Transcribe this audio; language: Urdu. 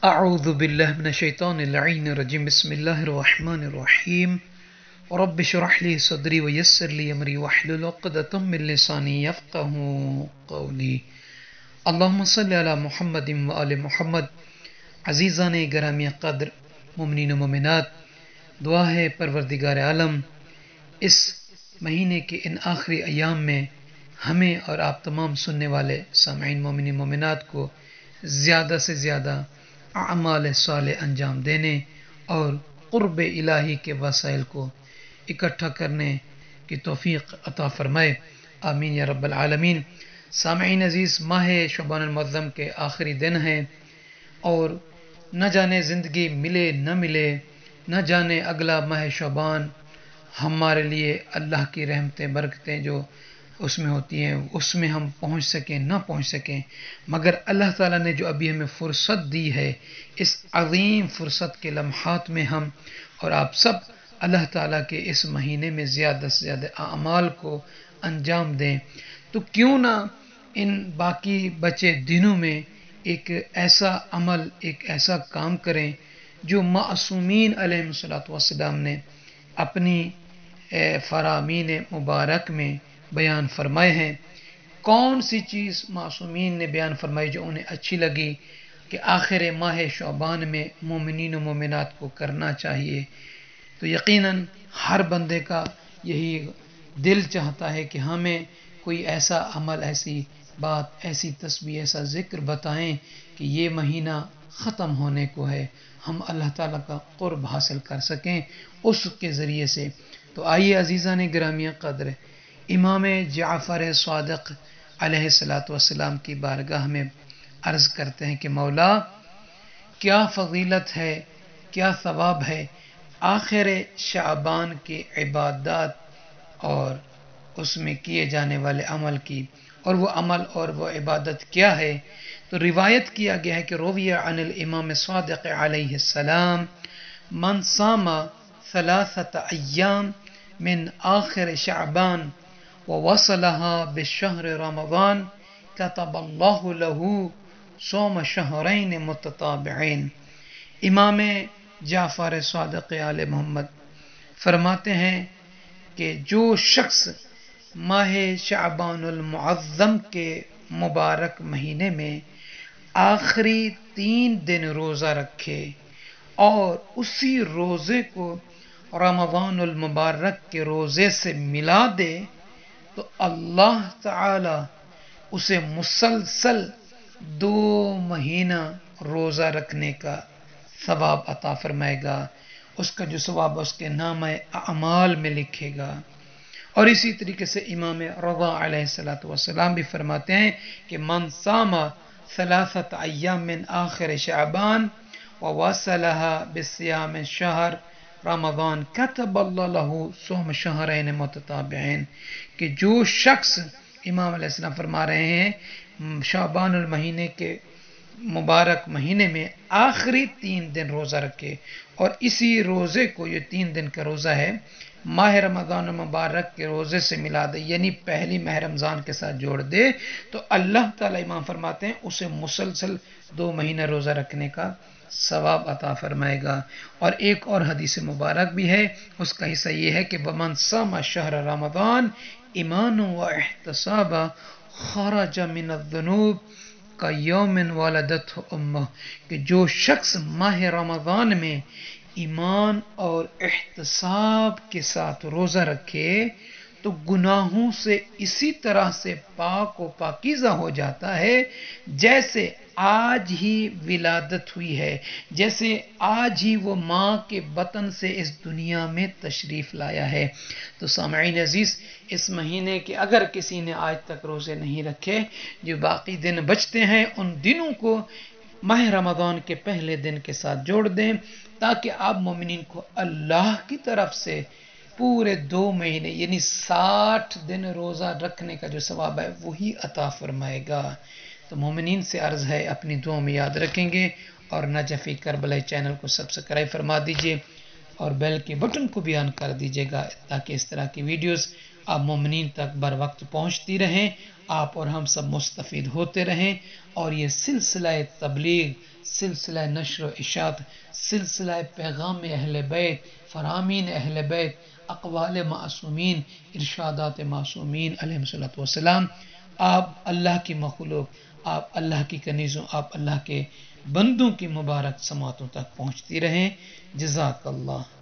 أعوذ بالله من الشيطان اللعين الرجيم بسم الله الرحمن الرحيم رب اشرح لي صدري ويسر لي أمري واحلل عقدة من لساني يفقهوا قولي اللهم صل على محمد وآل محمد. عزیزان گرامی قدر مومنین و مومنات، دعا ہے پروردگار عالم اس مہینے کے ان آخری ایام میں ہمیں اور آپ تمام سننے والے سامعین مومنین مومنات کو زیادہ سے زیادہ اعمال صالح انجام دینے اور قرب الہی کے وسائل کو اکٹھا کرنے کی توفیق عطا فرمائے، آمین یا رب العالمین۔ سامعین عزیز، ماہ شعبان المعظم کے آخری دن ہیں اور نہ جانے زندگی ملے نہ ملے، نہ جانے اگلا ماہ شعبان ہمارے لیے اللہ کی رحمتیں برکتیں جو اس میں ہوتی ہیں اس میں ہم پہنچ سکیں نہ پہنچ سکیں، مگر اللہ تعالیٰ نے جو ابھی ہمیں فرصت دی ہے، اس عظیم فرصت کے لمحات میں ہم اور آپ سب اللہ تعالیٰ کے اس مہینے میں زیادہ سے زیادہ اعمال کو انجام دیں، تو کیوں نہ ان باقی بچے دنوں میں ایک ایسا عمل، ایک ایسا کام کریں جو معصومین علیہ السلام نے اپنی فرامین مبارک میں بیان فرمائے ہیں۔ کون سی چیز معصومین نے بیان فرمائی جو انہیں اچھی لگی کہ آخر ماہ شعبان میں مومنین و مومنات کو کرنا چاہیے؟ تو یقیناً ہر بندے کا یہی دل چاہتا ہے کہ ہمیں کوئی ایسا عمل، ایسی بات، ایسی تسبیح، ایسا ذکر بتائیں کہ یہ مہینہ ختم ہونے کو ہے، ہم اللہ تعالیٰ کا قرب حاصل کر سکیں اس کے ذریعے سے۔ تو آئیے عزیزان گرامی قدر، امام جعفر صادق علیہ السلام کی بارگاہ میں عرض کرتے ہیں کہ مولا، کیا فضیلت ہے، کیا ثواب ہے آخر شعبان کے عبادات اور اس میں کیے جانے والے عمل کی، اور وہ عمل اور وہ عبادت کیا ہے؟ تو روایت کیا گیا ہے کہ روی عن الامام صادق علیہ السلام من صام ثلاثة ایام من آخر شعبان ووصلها بشهر رمضان كتب الله له صوم شهرين متتابعين۔ امام جعفر صادق آل محمد فرماتے ہیں کہ جو شخص ماہ شعبان المعظم کے مبارک مہینے میں آخری 3 دن روزہ رکھے اور اسی روزے کو رمضان المبارک کے روزے سے ملا دے تو اللہ تعالی اسے مسلسل 2 مہینہ روزہ رکھنے کا ثواب عطا فرمائے گا، اس کا جو ثواب اس کے نامہ اعمال میں لکھے گا۔ اور اسی طریقے سے امام رضا علیہ السلام بھی فرماتے ہیں کہ من صام 3 ایام من آخر شعبان وواصلها بصيام شهر رمضان كتب الله له صوم شهرين متتابعين، کہ جو شخص، امام علیہ السلام فرما رہے ہیں، شعبان المہینے کے مبارک مہینے میں آخری 3 دن روزہ رکھے اور اسی روزے کو، یہ 3 دن کا روزہ ہے، ماہ رمضان مبارک کے روزے سے ملا دے، یعنی پہلی ماہ رمضان کے ساتھ جوڑ دے، تو اللہ تعالیٰ، امام فرماتے ہیں، اسے مسلسل 2 مہینہ روزہ رکھنے کا ثواب عطا فرمائے گا۔ اور ایک اور حدیث مبارک بھی ہے، اس کا حصہ یہ ہے کہ وَمَنْ صَامَ شَهْرَ رَمَضَانَ ایمانا واحتسابا خرج من الذنوب کیوم ولدته امہ، کہ جو شخص ماہ رمضان میں ایمان اور احتساب کے ساتھ روزہ رکھے تو گناہوں سے اسی طرح سے پاک و پاکیزہ ہو جاتا ہے جیسے آج ہی ولادت ہوئی ہے، جیسے آج ہی وہ ماں کے بطن سے اس دنیا میں تشریف لایا ہے۔ تو سامعین عزیز، اس مہینے کے اگر کسی نے آج تک روزے نہیں رکھے، جو باقی دن بچتے ہیں ان دنوں کو ماہ رمضان کے پہلے دن کے ساتھ جوڑ دیں تاکہ آپ مومنین کو اللہ کی طرف سے پورے 2 مہینے یعنی 60 دن روزہ رکھنے کا جو ثواب ہے وہی عطا فرمائے گا۔ تو مومنین سے عرض ہے اپنی دعا میں یاد رکھیں گے، اور نجفی کربلا چینل کو سبسکرائب فرما دیجئے اور بیل کے بٹن کو بھی آن کر دیجئے گا تاکہ اس طرح کی ویڈیوز آپ مومنین تک بر وقت پہنچتی رہیں۔ آپ اور ہم سب مستفید ہوتے رہیں، اور یہ سلسلہ تبلیغ، سلسلہ نشر و اشاعت، سلسلہ پیغام اہل بیت، فرامین اہل بیت، اقوال معصومین، ارشادات معصومین علیہم الصلوۃ والسلام، آپ اللہ کی مخلوق، آپ اللہ کی کنیزوں، آپ اللہ کے بندوں کی مبارک سماعتوں تک پہنچتی رہیں۔ جزاک اللہ۔